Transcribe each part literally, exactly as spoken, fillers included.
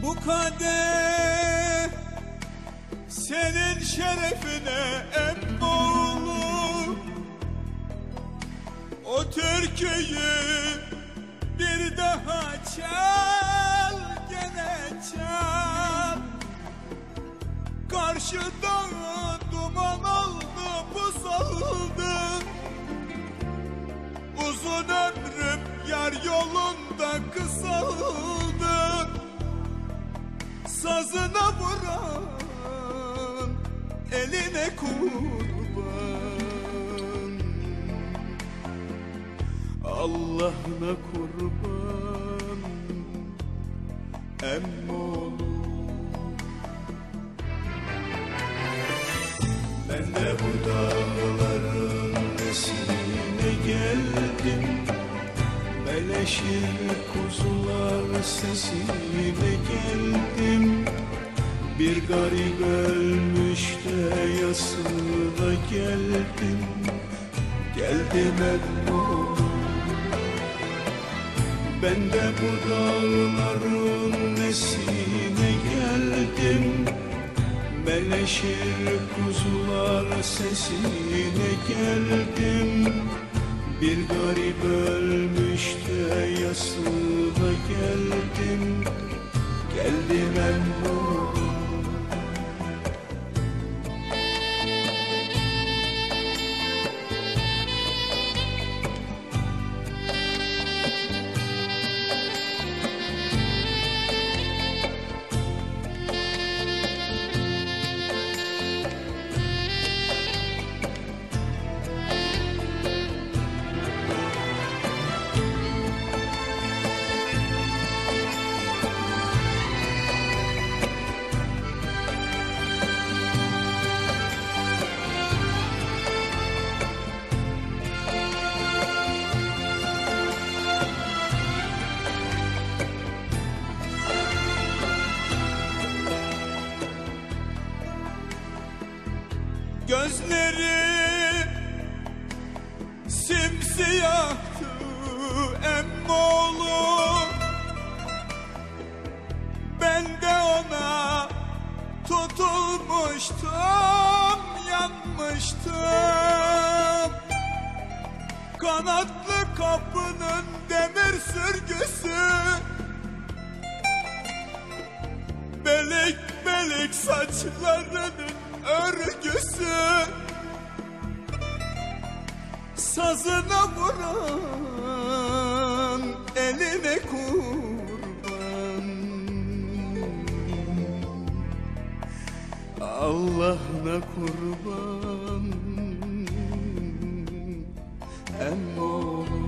Bu kadeh senin şerefine emmoğlu. O türküyü bir daha çal, gene çal. Karşıda duman oldu, buz oldu. Uzun ömrüm yar yolunda kısaldı. Sazına vuran eline kurban. Allah'ına kurban emmoğlu. Ben de bu dağların nesine geldim. Beleşir kuzular sesine geldim. Bir garip ölmüş de yasına geldim. Geldim emmoğlu. Ben de bu dağların nesine geldim. Beleşir kuzular sesine geldim. Bir garip ölmüş de yasına geldim. Geldim emmoğlu. Gözleri simsiyahtı emmoğlu. Ben de ona tutulmuştum, yanmıştım. Kanatlı kapının demir sürgüsü, belek belek saçlarının örgüsü. Sazına vuran eline kurban. Allah'ına kurban emmoğlu.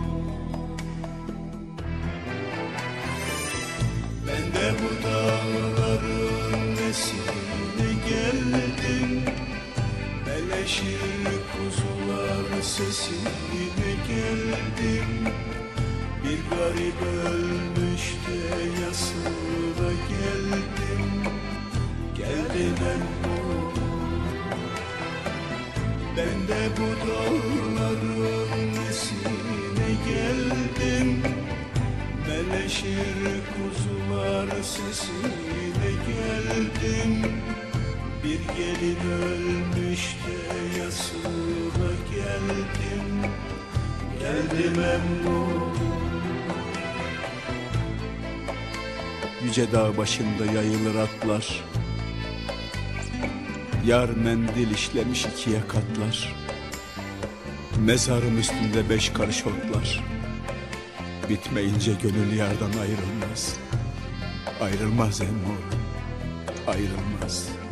Ben de bu dağların nesine geldim. Beleşir kuzular sesine geldim. Bir garip ölmüş de yasına geldim. Geldim emmoğlu. Ben de bu dağların nesine geldim. Beleşir kuzular sesine geldim. Bir gelin ölmüş de yasına geldim. Geldim emmoğlu. Yüce dağ başında yayılır atlar. Yar mendil işlemiş ikiye katlar. Mezarım üstünde beş karış otlar. Bitmeyince gönül yardan ayrılmaz. Ayrılmaz emmoğlu, ayrılmaz.